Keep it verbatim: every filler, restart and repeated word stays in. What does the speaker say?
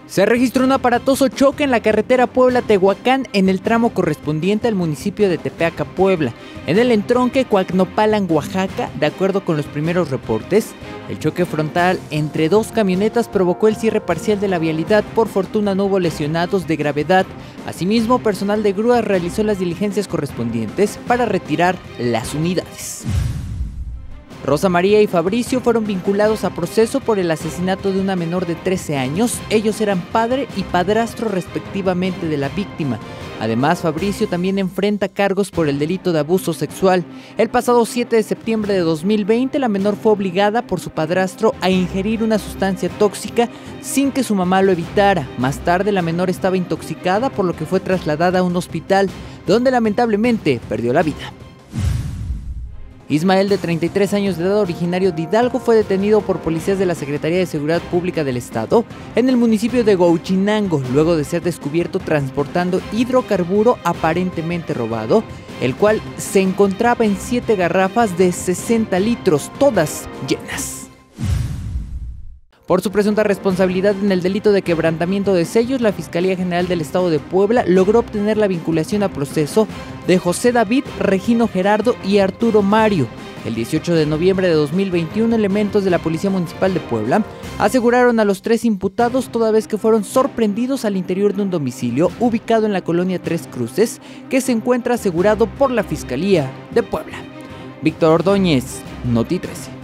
Se registró un aparatoso choque en la carretera Puebla-Tehuacán en el tramo correspondiente al municipio de Tepeaca, Puebla. En el entronque Coacnopalan, Oaxaca, de acuerdo con los primeros reportes, el choque frontal entre dos camionetas provocó el cierre parcial de la vialidad. Por fortuna no hubo lesionados de gravedad. Asimismo, personal de grúas realizó las diligencias correspondientes para retirar las unidades. Rosa María y Fabricio fueron vinculados a proceso por el asesinato de una menor de trece años. Ellos eran padre y padrastro respectivamente de la víctima. Además, Fabricio también enfrenta cargos por el delito de abuso sexual. El pasado siete de septiembre de dos mil veinte, la menor fue obligada por su padrastro a ingerir una sustancia tóxica sin que su mamá lo evitara. Más tarde, la menor estaba intoxicada, por lo que fue trasladada a un hospital, donde lamentablemente perdió la vida. Ismael, de treinta y tres años de edad, originario de Hidalgo, fue detenido por policías de la Secretaría de Seguridad Pública del Estado en el municipio de Huauchinango, luego de ser descubierto transportando hidrocarburo aparentemente robado, el cual se encontraba en siete garrafas de sesenta litros, todas llenas. Por su presunta responsabilidad en el delito de quebrantamiento de sellos, la Fiscalía General del Estado de Puebla logró obtener la vinculación a proceso de José David, Regino Gerardo y Arturo Mario. El dieciocho de noviembre de dos mil veintiuno, elementos de la Policía Municipal de Puebla aseguraron a los tres imputados toda vez que fueron sorprendidos al interior de un domicilio ubicado en la colonia Tres Cruces, que se encuentra asegurado por la Fiscalía de Puebla. Víctor Ordóñez, Noti trece.